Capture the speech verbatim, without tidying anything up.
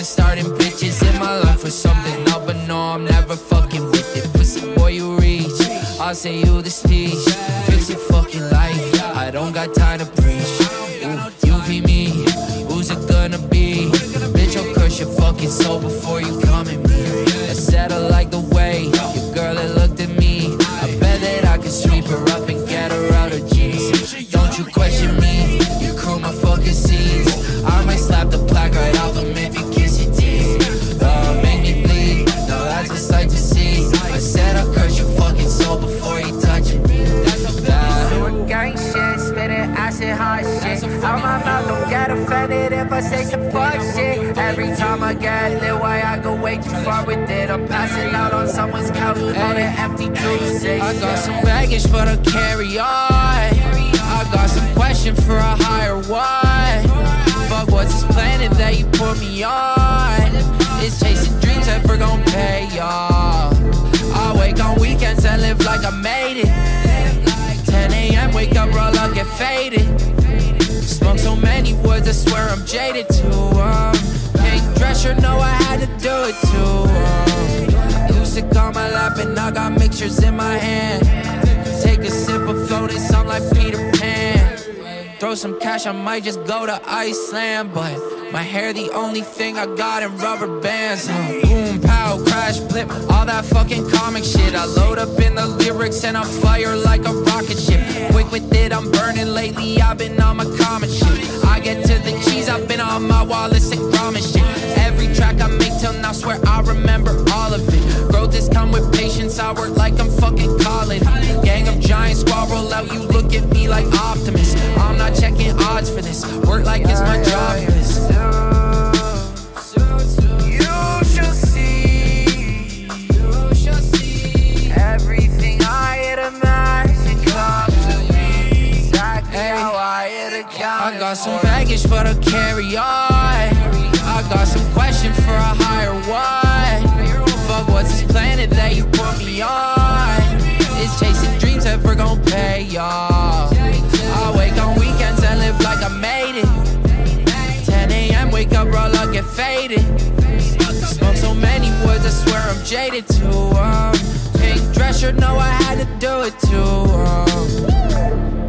and starting bitches in my life for something now, but no, I'm never fucking with it. Pussy boy, you reach, I'll say you the speech. Fix your fucking life, I don't got time to preach. Ooh, you be me, who's it gonna be? Bitch, I'll crush your fucking soul before you come at me. I said I like the way your girl had looked at me. I bet that I could sweep her up and get her out of jeans. Don't you question me, you crew my fucking scenes. I might slap the plaque right off him if you kiss your teeth. Uh, make me bleed, no, that's a sight to see. I said I'll curse your fucking soul before you touch me. That's a fact. Doing gang shit, spitting acid hot shit. Out my mouth, don't get offended if I say some fuck shit. Every time I get lit, why I go way too far with it. I'm passing out on someone's couch on an empty juice. I got some baggage, but I'll carry on. I got some questions for a higher one. Fuck, what's this planet that you put me on? It's chasing dreams that we're gon' pay y'all. I wake on weekends and live like I made it. ten A M wake up, roll up, get faded. Smoke so many woods, I swear I'm jaded to um, pink dress, you know I had to do it too um, Acoustic on my lap and I got mixtures in my hand. Take a sip of floating, sound like Peter Pan. Throw some cash, I might just go to Iceland. But my hair the only thing I got in rubber bands. uh, Boom, pow, crash, blip, all that fucking comic shit. I load up in the lyrics and I fire like a rocket ship. Quick with it, I'm burning lately, I've been on my comic shit. I get to the cheese, I've been on my Wallace and Gromit shit. Every track I make till now, swear I remember all of it. Growth has come with patience, I work like I'm fucking college. Gang of giants, squad roll out, you look at me like Optimus. I'm not checking odds for this, work like it's my job for this. You shall see, you shall see everything I had imagined come to me. Exactly how I had accounted. I got some baggage, but I'll carry on. I got some questions for a higher one. Fuck, what's this planet that you put me on? It's chasing dreams that we're gon' pay y'all. I wake on weekends and live like I made it. ten A M wake up, roll up, get faded. Smoke so many woods, I swear I'm jaded to um, pink dress, you know I had to do it too um,